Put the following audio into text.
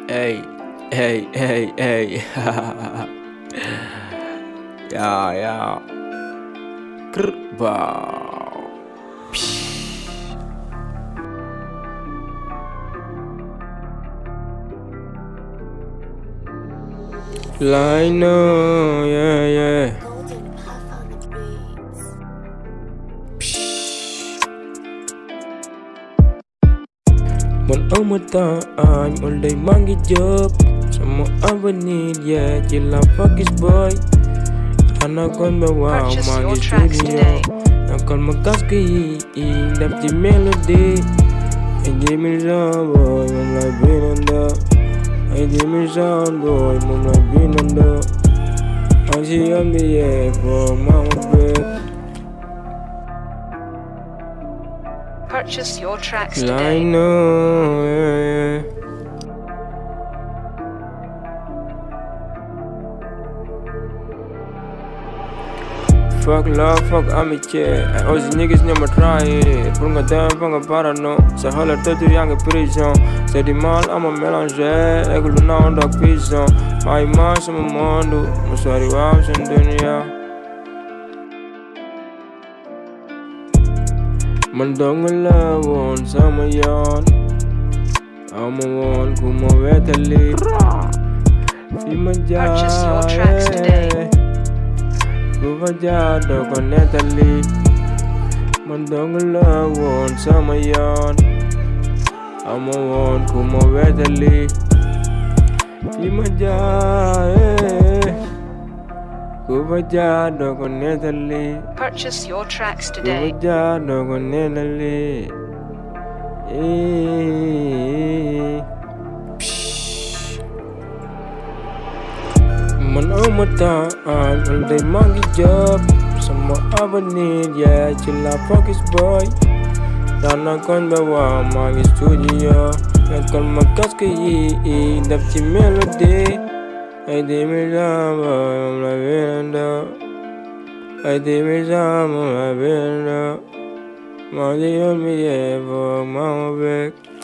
Hey, hey, hey, hey. Yeah, yeah. Kerbau. Lino, yeah, yeah. Một ông một ta ai một đầy mang cái job sama avenir yeah chỉ là focus boy anh còn bao wow mang cái studio anh còn một cách cái đập chỉ melody anh chỉ mình ra boy mình lại bên anh anh chỉ mình ra boy mình lại bên anh anh chỉ âm đi yeah for my baby. Purchase your tracks I today. know, yeah. Fuck love, fuck amitié. Os niggas never try it. Brunga dem, funga parano. Sa hola todo yang prison. Se di mal, ama mélanger. Egulu na onda prison. My man, sama mondo. Musari wam sen dunia. Mandongala won sama yon ama won kuma wetali fi Purchase your tracks today. Guvaja dogo netali Mandongala won sama yon ama won kuma wetali fi Guvaja dogo netali. Purchase your tracks today. Guvaja dogo netali. Man umata all day mangi job sama avenir yeah chilla focus boy dana kon bawa mangi studio nakal makas ke yi dap ci melody ay di mi jama la venda ay di mi jama la venda ma di on mi evo ma back.